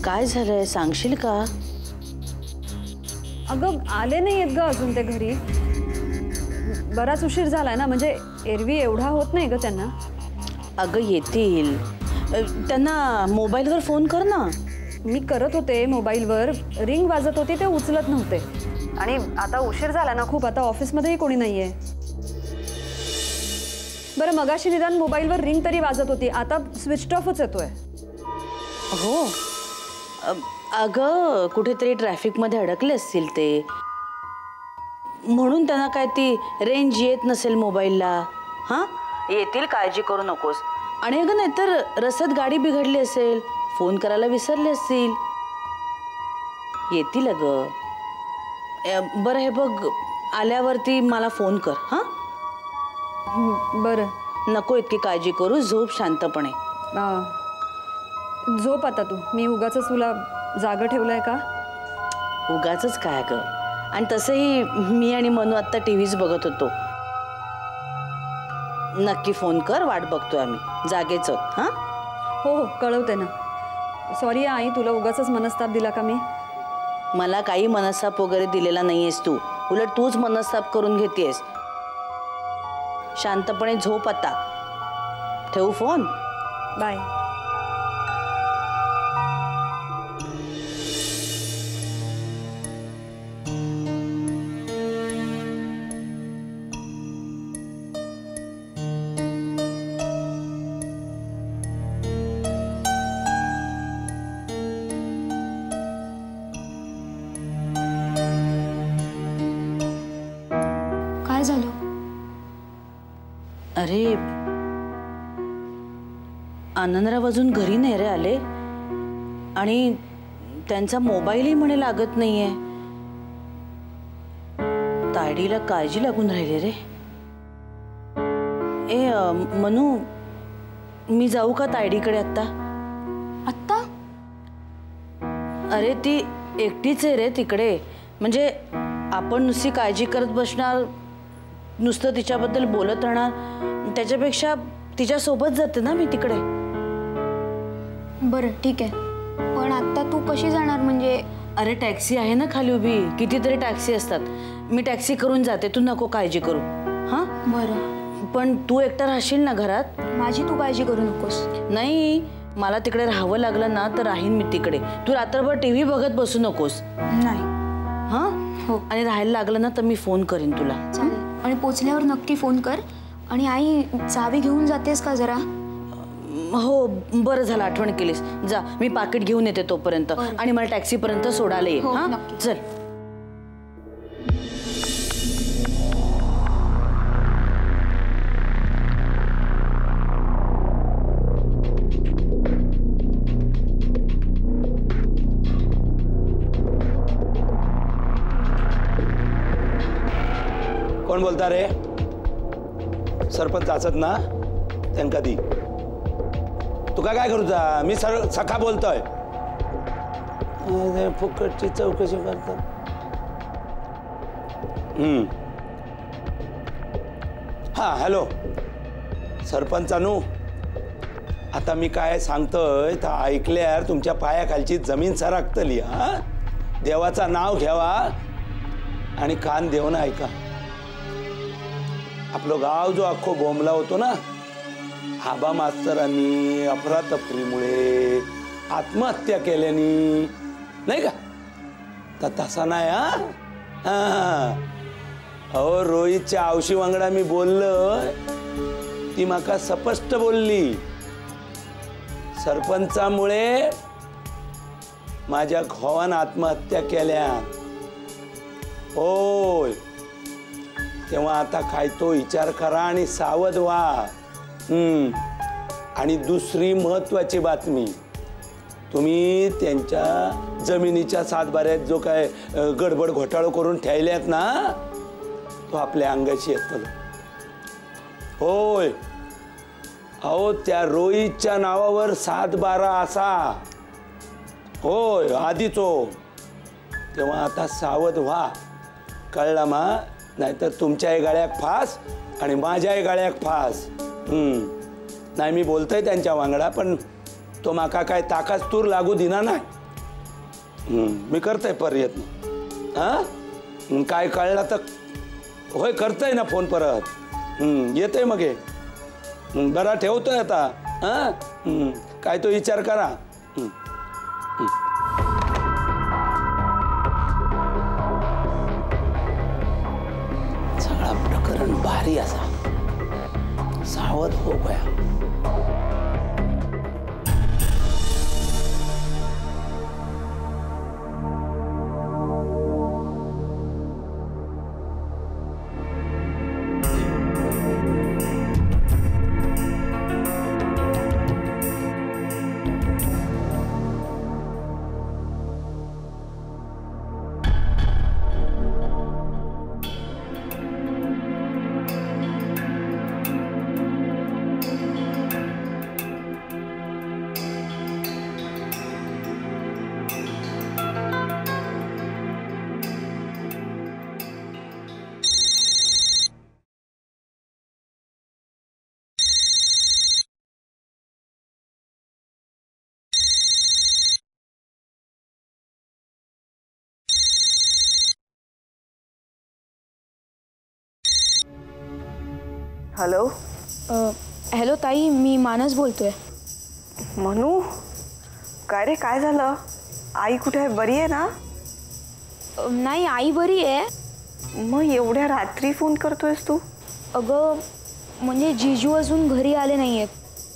काय झालंय सांगशील का? अगं आले नाहीयेत ग अजून ते घरी. बराच उशीर झालाय ना, म्हणजे एरवी एवढा होत नाही ग त्यांना. अगं येतील, त्यांना मोबाईलवर फोन कर ना. मी करत होते मोबाईलवर, रिंग वाजत होती, ते उचलत नव्हते. आणि आता उशीर झाला ना खूप, आता ऑफिसमध्येही कोणी नाहीये. बरं मगाशी निदान मोबाईलवर रिंग तरी वाजत होती, आता स्विच ऑफच येतोय. हो अगं कुठेतरी ट्रॅफिकमध्ये अडकले असतील ते, म्हणून त्यांना काय ती रेंज येत नसेल मोबाईलला. हां येतील, काळजी करू नकोस. आणि अगं नाहीतर रस्त्यात गाडी बिघडली असेल, फोन करायला विसरले असतील. येतील अगं. बरं हे बघ, आल्यावरती मला फोन कर. हां बरं. नको इतकी काळजी करू, झोप शांतपणे. झोप आता तू. मी उगाचच तुला जागं ठेवलंय का? उगाचच काय ग. आणि तसंही मी आणि मनू आत्ता टीव्हीच बघत होतो. नक्की फोन कर, वाट बघतोय आम्ही, जागेच आहोत. हां हो हो कळवते ना. सॉरी आई, तुला उगाचच मनस्ताप दिला का मी? मला काही मनस्ताप वगैरे दिलेला नाहीयेस तू, उलट तूच मनस्ताप करून घेतेस. शांतपणे झोप आता. ठेवू फोन? बाय. काय झालं? अरे आनंदराव अजून घरी नाही रे आले, आणि त्यांचा मोबाईलही म्हणे लागत नाहीये. तायडीला काळजी लागून राहिली रे. मनू, मी जाऊ का तायडीकडे आत्ता? आत्ता? अरे ती एकटीच आहे रे तिकडे, म्हणजे आपण नुसती काळजी करत बसणार, नुसतं तिच्याबद्दल बोलत राहणार, त्याच्यापेक्षा तिच्यासोबत जाते ना मी तिकडे. बरं ठीक आहे, पण आत्ता तू कशी जाणार म्हणजे? अरे टॅक्सी आहे ना खाली उभी, कितीतरी टॅक्सी असतात, मी टॅक्सी करून जाते, तू नको काळजी करू. हां बरं. पण तू एकटा राहशील ना घरात? माझी तू काळजी करू नकोस. नाही, मला तिकडे राहावं लागलं ना तर राहीन मी तिकडे, तू रात्रभर टीव्ही बघत बसू नकोस. नाही. हां हो. आणि राहायला लागलं ना तर मी फोन करीन तुला. चालेल. आणि पोचल्यावर नक्की फोन कर. आणि आई, चावी घेऊन जातेस का जरा? हो बरं झालं आठवण केलीस, जा मी पाकिट घेऊन येते तोपर्यंत. आणि मला टॅक्सीपर्यंत सोडायला ये. हो, हां नक्की. चल. कोण बोलता रे? सरपंच असत ना, त्यांका दी. तुका काय करूचा? मी सखा बोलतोय. फुकटची चौकशी करतात. हा हॅलो सरपंचानू, आता मी काय सांगतोय तर ऐकल्यार तुमच्या पायाखालची जमीन सरकतली. हा देवाचा नाव घ्यावा आणि कान देऊन ऐका. आपलं गाव जो अख्खो बोंबला होतो ना, आबा मास्तरांनी अफरातफरीमुळे आत्महत्या केल्यानी, नाही का? तर तसा नाही. हा अहो रोहितच्या आवशी वांगडा मी बोललोय, ती माका स्पष्ट बोलली, सरपंचामुळे माझ्या घोवान आत्महत्या केल्या. होय, तेव्हा आता काय तो विचार करा आणि सावध व्हा. आणि दुसरी महत्वाची बातमी, तुम्ही त्यांच्या जमिनीच्या सातबाऱ्यात जो काय गडबड घोटाळा करून ठेवल्यात ना, तो आपल्या अंगाशी येतलो. होय, अहो त्या रोहितच्या नावावर 7-12 असा. होय आधीचो. तेव्हा आता सावध व्हा, कळला मा? नाहीतर तुमच्याही गळ्याक फास आणि माझ्याही गळ्याक फास. नाही मी बोलतोय त्यांच्या वांगडा, पण तो माका काय ताकाच तूर लागू दिना नाही. मी करतोय प्रयत्न. हा काय कळला तर होय करतोय ना फोन परत. येतोय मग हे. बरा ठेवतोय आता. काय तो विचार करा. सगळा प्रकरण भारी असा सावध हो गया. हॅलो. हॅलो ताई, मी मानस बोलतोय. मनू, काय रे, काय झालं? आई कुठे आहे? बरी आहे ना? नाही, आई बरी आहे. मग एवढ्या रात्री फोन करतोयस तू? अगं म्हणजे जीजू अजून घरी आले नाही आहेत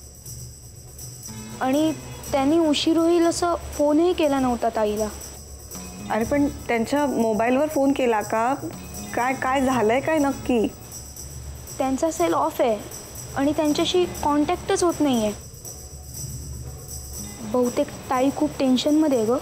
आणि त्यांनी उशीर होईल असं फोनही केला नव्हता ताईला. अरे पण त्यांच्या मोबाईलवर फोन केला का? काय काय झालंय काय नक्की? त्यांचा सेल ऑफ आहे आणि त्यांच्याशी कॉन्टॅक्टच होत नाही आहे. बहुतेक ताई खूप टेन्शनमध्ये आहे गं.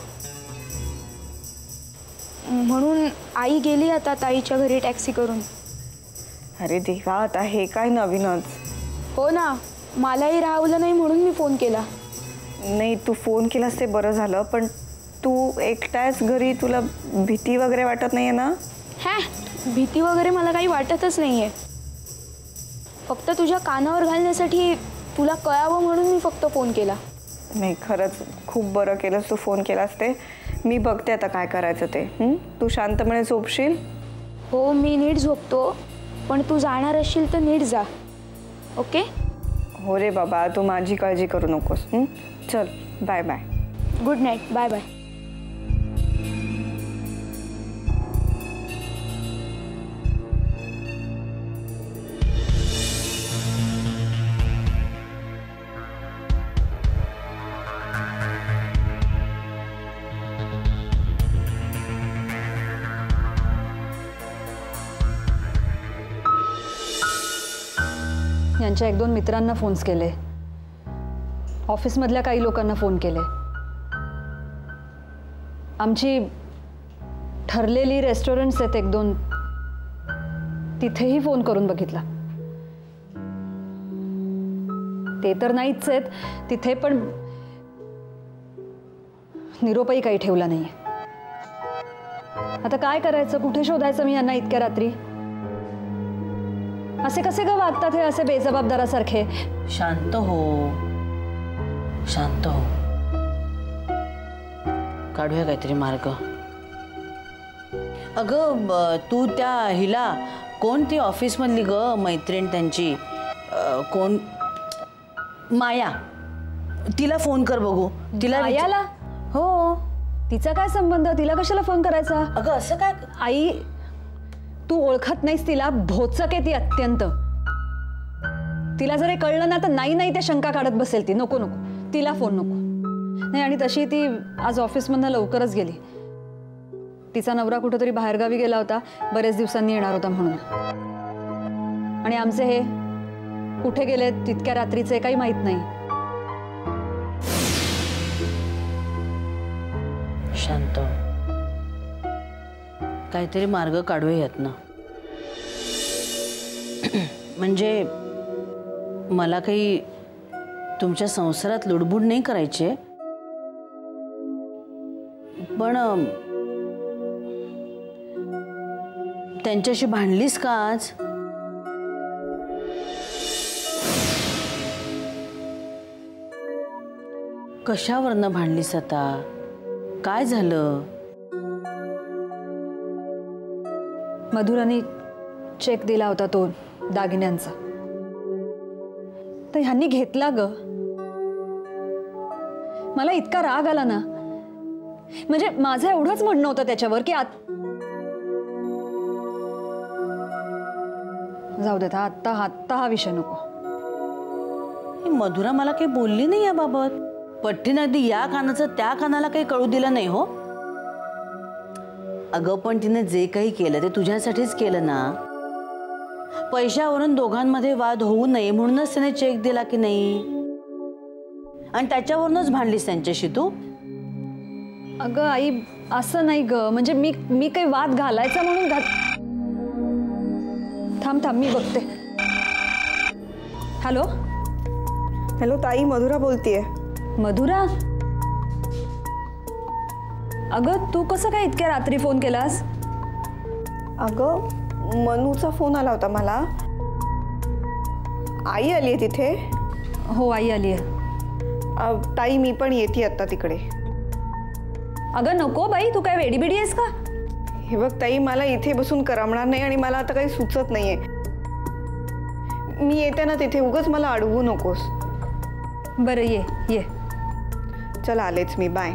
म्हणून आई गेली आता ताईच्या घरी टॅक्सी करून. अरे देवा, आता हे काय नवीनच. हो ना, मलाही राहवलं नाही म्हणून मी फोन केला. नाही, तू फोन केलास ते बरं झालं, पण तू एकटाच घरी, तुला भीती वगैरे वाटत नाहीये ना? भीती वगैरे मला काही वाटतच नाही आहे. फक्त तुझ्या कानावर घालण्यासाठी, तुला कळावं म्हणून मी फक्त फोन केला. नाही, खरंच खूप बरं केलंस तू फोन केलास ते. मी बघते आता काय करायचं ते. तू शांतपणे झोपशील? हो, मी नीट झोपतो, पण तू जाणार असशील तर नीट जा, ओके? हो रे बाबा, तू माझी काळजी करू नकोस. चल, bye bye. Good night, bye bye. यांच्या 1-2 मित्रांना फोन्स केले, ऑफिसमधल्या काही लोकांना फोन केले. आमची ठरलेली रेस्टॉरंट्स आहेत 1-2, तिथेही फोन करून बघितला. ते तर नाहीच आहेत तिथे, पण निरोपही काही ठेवला नाही. आता काय करायचं, कुठे शोधायचं मी यांना इतक्या रात्री? असे कसे ग वागतात हे असे बेजबाबदारासारखे? शांत हो, शांत हो. काढूया काहीतरी मार्ग. अगं तू त्या हिला, कोण ती ऑफिसमधली ग मैत्रीण त्यांची, कोण, माया, तिला फोन कर बघू. तिला मायाला? हो. तिचा काय संबंध? तिला कशाला फोन करायचा? अगं असं काय? आई, तू ओळखत नाहीस तिला, भोचक आहे ती अत्यंत. तिला जर हे कळलं ना तर नाही त्या शंका काढत बसेल ती. नको नको, तिला फोन नको. नाही, आणि तशी ती आज ऑफिसमधनं लवकरच गेली. तिचा नवरा कुठेतरी बाहेरगावी गेला होता, बरेच दिवसांनी येणार होता म्हणून. आणि आमचे हे कुठे गेले तितक्या रात्रीचे काही माहित नाही. शांत, काहीतरी मार्ग काढूयात ना. म्हणजे मला काही तुमच्या संसारात लुडबुड नाही करायचे, पण त्यांच्याशी भांडलीस का आज? कशावरनं भांडलीस आता? काय झालं? मधुराने चेक दिला होता तो दागिन्यांचा, तर ह्यांनी घेतला ग. मला इतका राग आला ना, म्हणजे माझं एवढंच म्हणणं होतं त्याच्यावर की जाऊ देता, आत्ता हा विषय नको. ही मधुरा मला काही बोलली नाही याबाबत. पट्टीनं अगदी या कानाचं त्या कानाला काही कळू दिलं नाही हो. अगं पण तिने जे काही केलं ते तुझ्यासाठीच केलं ना. पैशावरून दोघांमध्ये वाद होऊ नये म्हणूनच त्याने चेक दिला की नाही, आणि त्याच्यावरूनच भांडलीस त्यांच्याशी तू. अगं आई, असं नाही ग. म्हणजे मी काही वाद घालायचा म्हणून थांब मी बघते. हॅलो हॅलो ताई, मधुरा बोलतीये. मधुरा, अगं तू कसं काय इतक्या रात्री फोन केलास? अगं मनूचा फोन आला होता मला. आई आली आहे तिथे. हो, आई आली आहे. ताई मी पण येते आता तिकडे. अगं नको बाई, तू काय वेडीबिडी आहेस का? हे बघ ताई, मला इथे बसून करमणार नाही आणि मला आता काही सुचत नाहीये. मी येते ना तिथे, उगाच मला अडवू नकोस. बरं ये. चल आलेच मी, बाय.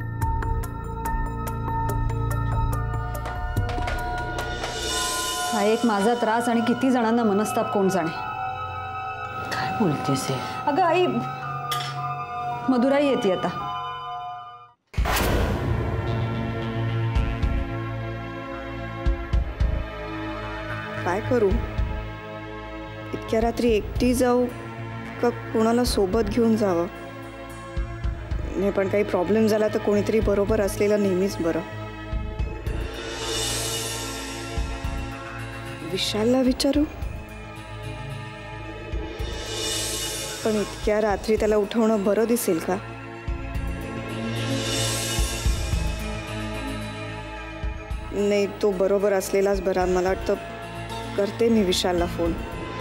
हा एक माझा त्रास आणि किती जणांना मनस्ताप कोण जाणे. काय बोलतेस हे? अगं आई, मधुराई येते आता. काय करू? इतक्या रात्री एकटी जाऊ का कोणाला सोबत घेऊन जावं? नाही, पण काही प्रॉब्लेम झाला तर कोणीतरी बरोबर असलेलं नेहमीच बरं. विशालला विचारू, पण इतक्या रात्री त्याला उठवणं बरं दिसेल का? नाही, तो बरोबर असलेलाच बरा. मला वाटतं करते मी विशालला फोन.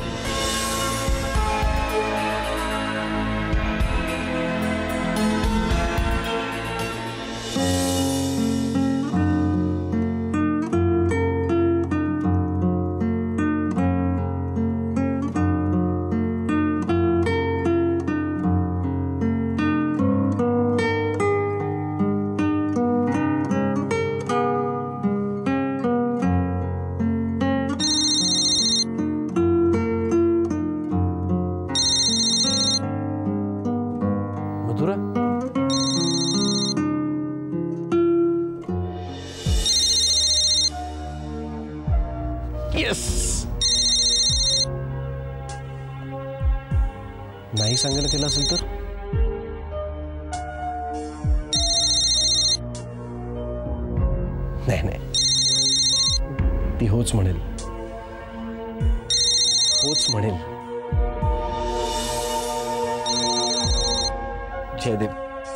मधुरा, येस. नाही सांगायला केलं असेल तर? नाही, ती होच म्हणेल. जयदेव,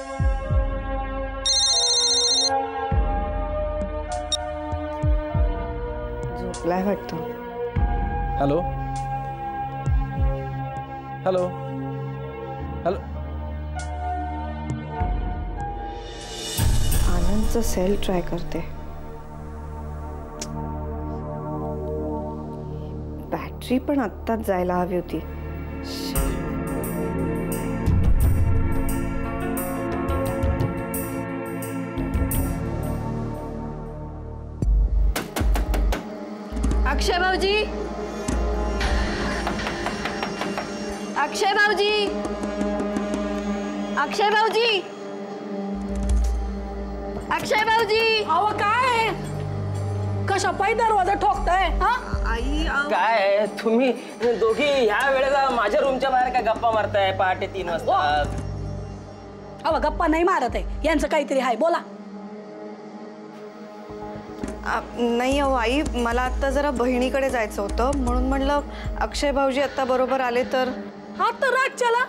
झोपलाय वाटतं. हॅलो. आनंदचं सेल ट्राय करते. बॅटरी पण आत्ताच जायला हवी होती. अक्षय भाऊजी, अक्षय भाऊजी, अक्षय भाऊजी, अक्षय भाऊजी. अहो काय कशा पायी दरवाजा ठोकताय? हा आई, काय तुम्ही दोघी ह्या वेळेला माझ्या रूमच्या बाहेर काय गप्पा मारताय पहाटे 3 वाजता? अहो गप्पा नाही मारत आहे, यांचं काहीतरी आहे, बोला. नाही अहो आई, मला आत्ता जरा बहिणीकडे जायचं होतं म्हणून म्हणलं अक्षय भाऊजी आत्ता बरोबर आले तर. हा तर राज्याला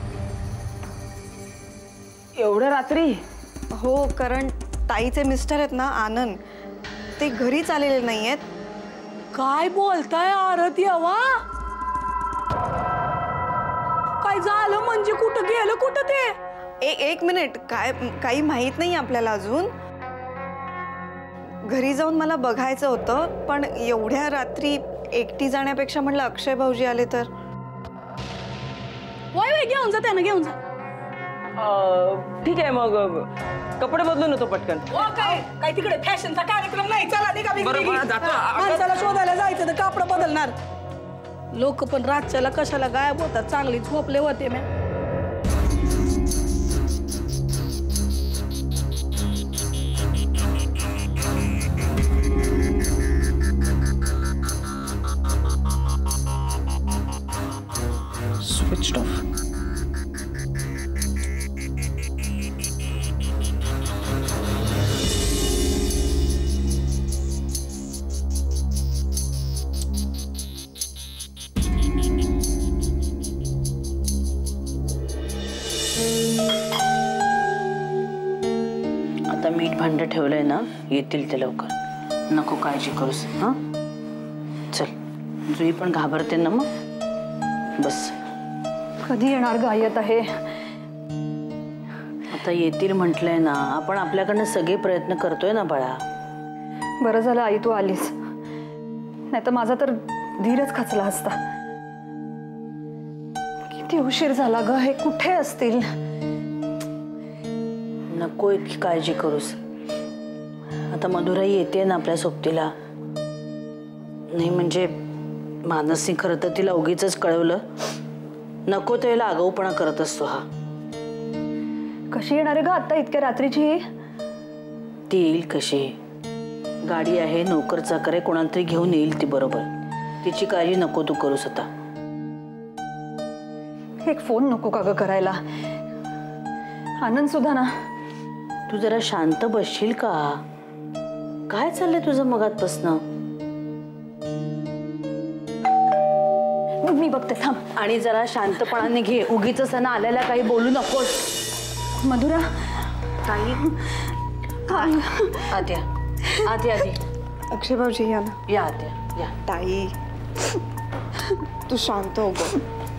एवढ्या रात्री? हो, कारण ताईचे मिस्टर आहेत ना आनंद, ते घरीच आलेले नाही आहेत. काय बोलताय आरती? हवा काय झालं म्हणजे? कुठं गेलं? कुठं ते? एक मिनिट, काही माहित नाही आपल्याला अजून. घरी जाऊन मला बघायचं होतं, पण एवढ्या रात्री एकटी जाण्यापेक्षा म्हटलं अक्षय भाऊजी आले तर. वय घेऊन जा, त्यानं घेऊन जा. ठीक आहे मग कपडे बदलून येतो पटकन. काय तिकडे फॅशनचा कार्यक्रम नाही, चला निघा. बरं, जातो. माणसाला शोधायला जायचं तर कापड बदलणार. लोक पण रातच्याला कशाला गायब होतात, चांगली झोपले होते मी. Switch off. आता मीठ भांड ठेवलंय ना, येतील ते लवकर. नको काळजी करूस. हा चल, जुई पण घाबरते ना मग. बस कधी येणार गायत आहे. आता येतील म्हटलंय ना, आपण आपल्याकडनं सगळे प्रयत्न करतोय ना बाळा. बरं झालं आई तू आलीस, नाही तर माझा तर धीरच खचला असता. किती उशीर झाला ग, हे कुठे असतील. नको इतकी काळजी करूस. आता मधुराई येते ना आपल्या सोबतीला. नाही म्हणजे मानसने खरं तर तिला उगीच कळवलं. नको त्याला आगाऊपणा करत असतो हा. कशी येणार आहे ग आता इतक्या रात्रीची. ती येईल कशी, गाडी आहे, नोकर चाकर आहे, कोणाला तरी घेऊन येईल ती बरोबर. तिची काळजी नको तू करूस. आता एक फोन नको का ग करायला. आनंद सुद्धा ना. तू जरा शांत बसशील का. काय चाललंय तुझं मगातपासनं. मी बघते थांब. आणि जरा शांतपणाने घे, उगीच ना आल्याला काही बोलू नकोस. मधुरा ताई आद्या, आद्या आधी अक्षय भाऊजी या ना. या आद्या या. ताई तू शांत हो गं.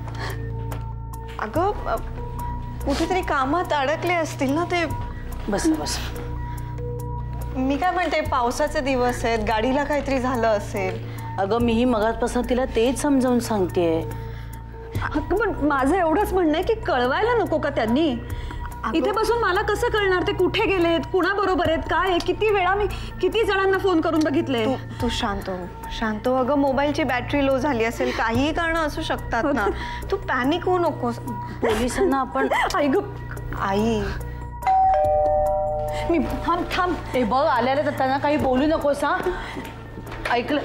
अगं कुठेतरी कामात अडकले असतील ना ते. बस बस. मी काय म्हणते, पावसाचे दिवस आहेत, गाडीला काहीतरी झालं असेल. अगं मीही मगातपासून तिला तेच समजावून सांगतेय. पण माझं एवढंच म्हणणं आहे की कळवायला नको का त्यांनी. इथे बसून मला कसं कळणार ते कुठे गेलेत, कुणाबरोबर आहेत, काय आहे. किती वेळा मी किती जणांना फोन करून बघितले. तू शांत हो, शांत हो. अगं मोबाईलची बॅटरी लो झाली असेल, काहीही कारणं असू शकतात ना. तू पॅनिक होऊ नकोस. पोलिसांना आपण आई ग आई मी थांब थांब. हे बघ आल्याला तर त्यांना काही बोलू नकोस. हा ऐकलं.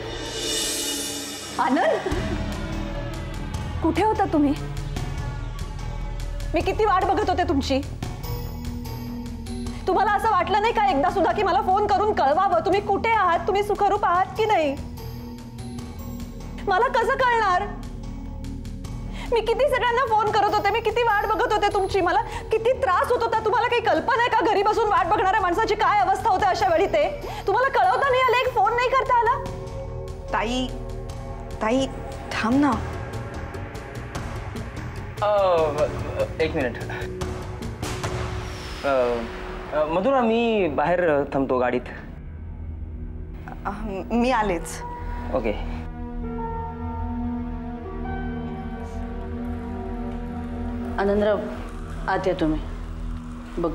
आनंद कुठे होता तुम्ही. मी किती वाट बघत होते तुमची. तुम्हाला असं वाटलं नाही का एकदा सुद्धा की मला फोन करून कळवावं तुम्ही कुठे आहात, तुम्ही सुखरूप आहात की नाही. मला कसं कळणार. मी किती सगळ्यांना फोन करत होते, मी किती वाट बघत होते तुमची. मला किती त्रास होत होता. तुम्हाला काही कल्पना आहे का घरी बसून वाट बघणाऱ्या माणसाची काय अवस्था होते अशा वेळी. ते तुम्हाला कळवता नाही आलं, एक फोन नाही करता आला. ताई ताई थांब ना. एक मिनिट. मधुरा मी बाहेर थांबतो गाडीत. मी आलेच. ओके. आनंदराव आत या तुम्ही. बघ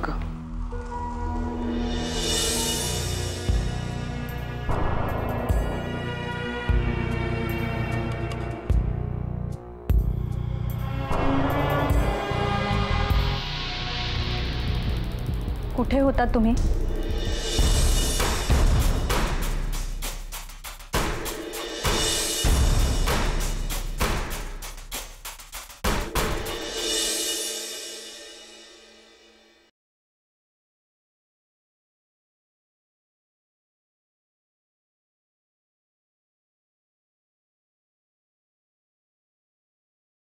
कुठे होता तुम्ही.